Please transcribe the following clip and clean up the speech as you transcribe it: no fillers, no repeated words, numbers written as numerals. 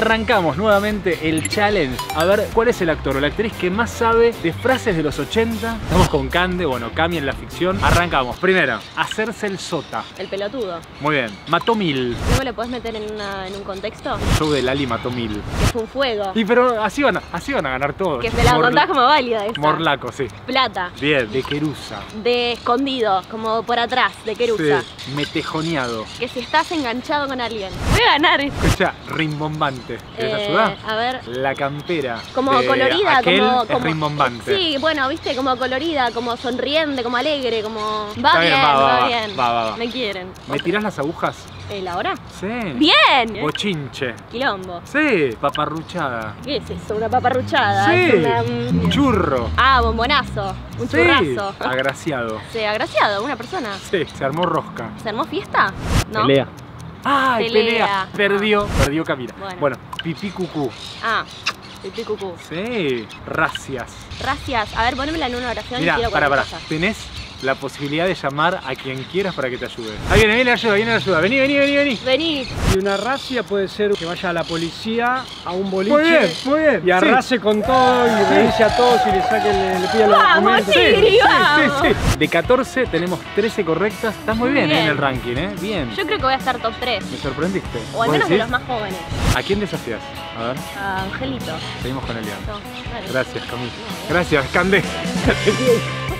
Arrancamos nuevamente el challenge. A ver, ¿cuál es el actor o la actriz que más sabe de frases de los 80? Estamos con Cande, bueno, Cami en la ficción. Arrancamos. Primero, hacerse el sota. El pelotudo. Muy bien. Mató 1000. ¿Luego le podés meter en un contexto? El show de Lali mató 1000. Que fue un fuego. Y pero así van a ganar todos. Que me la contás como válida esa. Morlaco, sí. Plata. Bien, de Querusa. De escondido, como por atrás, de Querusa. Sí, metejoneado. Que si estás enganchado con alguien. Voy a ganar. Escucha, rimbombante. ¿Querés ayudar? A ver. La campera. Como de colorida, aquel como es rimbombante. Sí, bueno, viste, como colorida, como sonriente, como alegre, como. Va Está bien, bien, va bien. Va. Me quieren. ¿Me tirás las agujas? ¿La hora? Sí. ¡Bien! Bochinche. Quilombo. Sí. Paparruchada. ¿Qué es eso? ¿Una paparruchada? Sí. Es Churro. Ah, bombonazo. Un Sí. churrazo. Agraciado. Sí, agraciado, una persona. Sí, se armó rosca. ¿Se armó fiesta? ¿No? Pelea. ¡Ay, pelea! Pelea. Perdió Camila. Bueno. Pipí cucú. Ah, pipí cucú. Sí. Racias. Gracias. A ver, ponémela en una oración y Mira, quiero para. cosas. Tenés la posibilidad de llamar a quien quieras para que te ayude. Ahí viene la ayuda, Vení. Vení. Y una racia puede ser que vaya a la policía, a un boliche. Muy bien. Y arrase con todo y revise a todos y le pida los ¡Vamos, documentos. Sigri, vamos! Sí. De 14 tenemos 13 correctas. Estás muy bien, en el ranking, ¿eh? Bien. Yo creo que voy a estar top 3. Me sorprendiste. O al ¿Vos menos de decís? los más jóvenes. ¿A quién desafías? A ver, A Angelito. seguimos con Elian. No, dale. Gracias, Camila. Gracias, Cande.